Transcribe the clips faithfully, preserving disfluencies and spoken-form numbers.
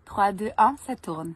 trois, deux, un, ça tourne.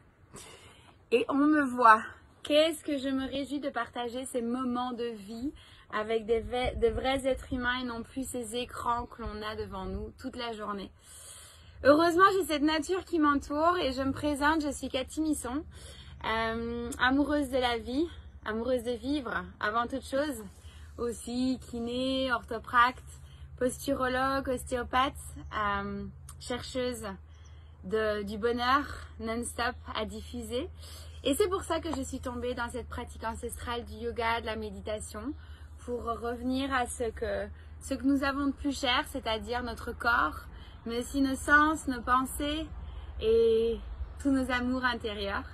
Et on me voit. Qu'est-ce que je me réjouis de partager ces moments de vie avec des, des vrais êtres humains et non plus ces écrans que l'on a devant nous toute la journée. Heureusement, j'ai cette nature qui m'entoure et je me présente, je suis Cathy Misson, euh, amoureuse de la vie, amoureuse de vivre avant toute chose, aussi kiné, orthopracte, posturologue, ostéopathe, euh, chercheuse de, du bonheur non-stop à diffuser. Et c'est pour ça que je suis tombée dans cette pratique ancestrale du yoga, de la méditation, pour revenir à ce que, ce que nous avons de plus cher, c'est-à-dire notre corps, mais aussi nos sens, nos pensées et tous nos amours intérieurs.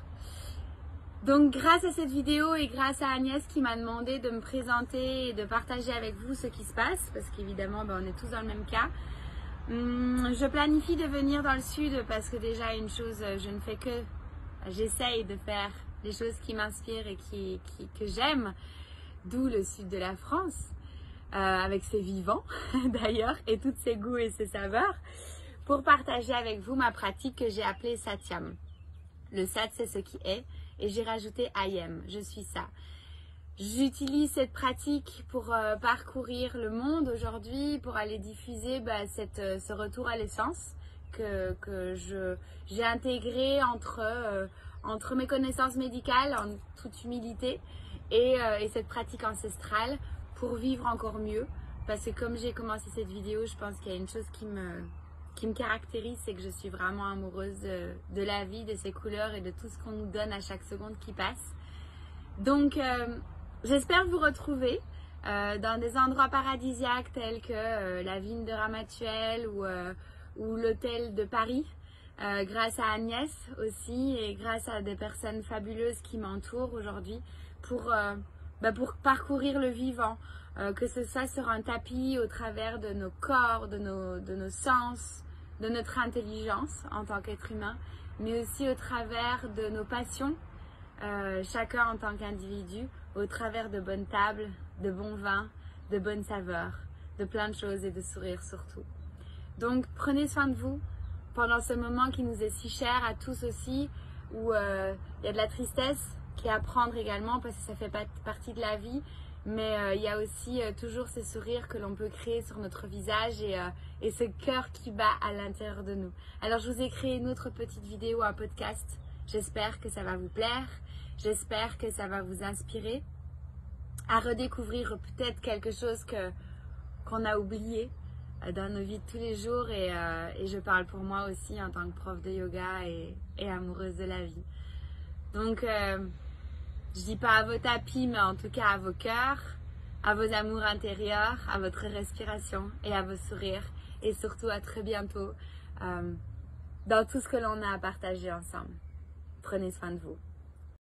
Donc grâce à cette vidéo et grâce à Agnès qui m'a demandé de me présenter et de partager avec vous ce qui se passe, parce qu'évidemment ben, on est tous dans le même cas, hum, je planifie de venir dans le sud parce que déjà une chose, je ne fais que, j'essaye de faire les choses qui m'inspirent et qui, qui, que j'aime, d'où le sud de la France. Euh, avec ses vivants d'ailleurs et tous ses goûts et ses saveurs, pour partager avec vous ma pratique que j'ai appelée Satyam. Le Sat, c'est ce qui est, et j'ai rajouté I am, je suis ça. J'utilise cette pratique pour euh, parcourir le monde aujourd'hui, pour aller diffuser bah, cette, euh, ce retour à l'essence que, que je, j'ai intégré entre, euh, entre mes connaissances médicales, en toute humilité, et, euh, et cette pratique ancestrale, pour vivre encore mieux, parce que comme j'ai commencé cette vidéo, je pense qu'il y a une chose qui me, qui me caractérise, c'est que je suis vraiment amoureuse de, de la vie, de ses couleurs et de tout ce qu'on nous donne à chaque seconde qui passe. Donc euh, j'espère vous retrouver euh, dans des endroits paradisiaques tels que euh, la vigne de Ramatuelle ou, euh, ou l'hôtel de Paris, euh, grâce à Agnès aussi et grâce à des personnes fabuleuses qui m'entourent aujourd'hui pour... Euh, Bah pour parcourir le vivant, euh, que ce soit sur un tapis au travers de nos corps, de nos, de nos sens, de notre intelligence en tant qu'être humain, mais aussi au travers de nos passions, euh, chacun en tant qu'individu, au travers de bonnes tables, de bons vins, de bonnes saveurs, de plein de choses et de sourires surtout. Donc prenez soin de vous pendant ce moment qui nous est si cher à tous aussi, où euh, il y a de la tristesse, qui est à prendre également parce que ça fait partie de la vie, mais euh, il y a aussi euh, toujours ce sourire que l'on peut créer sur notre visage et, euh, et ce cœur qui bat à l'intérieur de nous. Alors je vous ai créé une autre petite vidéo, un podcast, j'espère que ça va vous plaire, j'espère que ça va vous inspirer à redécouvrir peut-être quelque chose que qu'on a oublié euh, dans nos vies de tous les jours et, euh, et je parle pour moi aussi en tant que prof de yoga et, et amoureuse de la vie. Donc, euh, je dis pas à vos tapis, mais en tout cas à vos cœurs, à vos amours intérieurs, à votre respiration et à vos sourires. Et surtout à très bientôt euh, dans tout ce que l'on a à partager ensemble. Prenez soin de vous.